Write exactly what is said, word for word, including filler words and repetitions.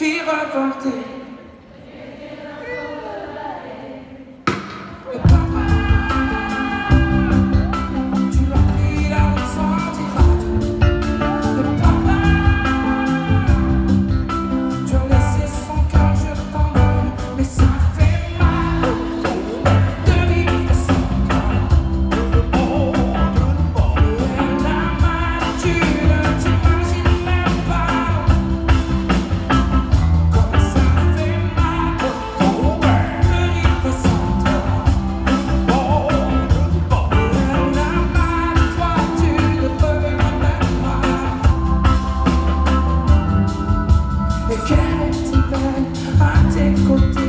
filles revoltées. Et papa, tu as pris la route sans dire adieu. Et papa, tu as laissé son cœur, je t'en veux, mais ça fait mal de vivre sans toi. Et elle a mal, tu ne t'imagines même pas comme ça fait mal de vivre sans toi. Et elle a mal, toi tu ne reviens même pas. Et qu'elle était belle à tes côtés.